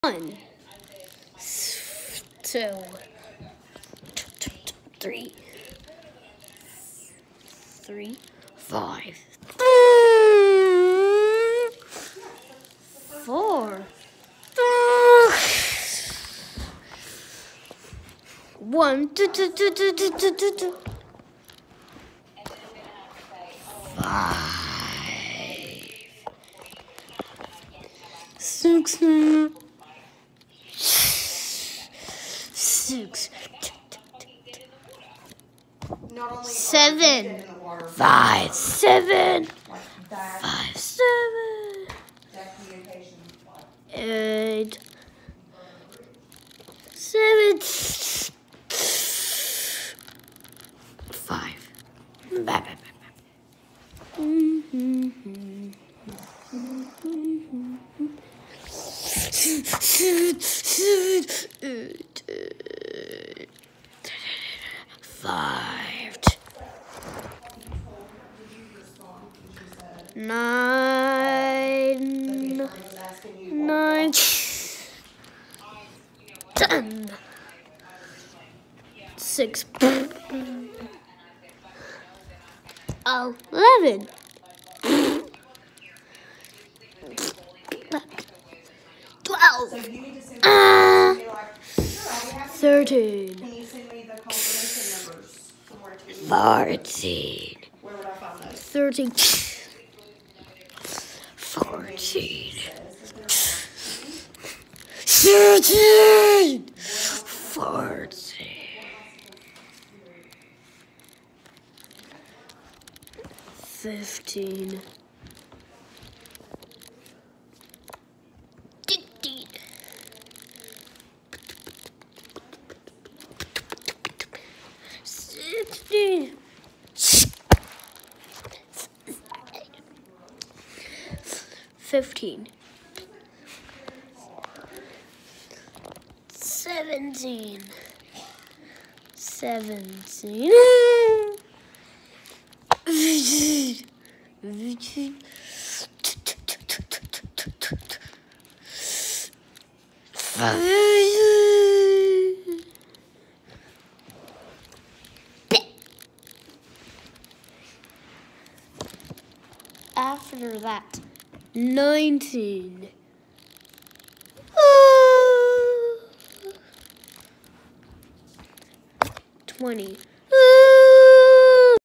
1, 2, 3, 5, 4, 1, 2, 2, 2, 2, 2, 2, 2, 2. 5, 6, 6, 7, 5, 7, 5, 7, 8, 7, 5. 5, 9, 9, 10, 6, 11, 12, 13, 14, 13, 14, 13, 14, 15, 16, 15, 17, 17, 18, after that, 19, 20,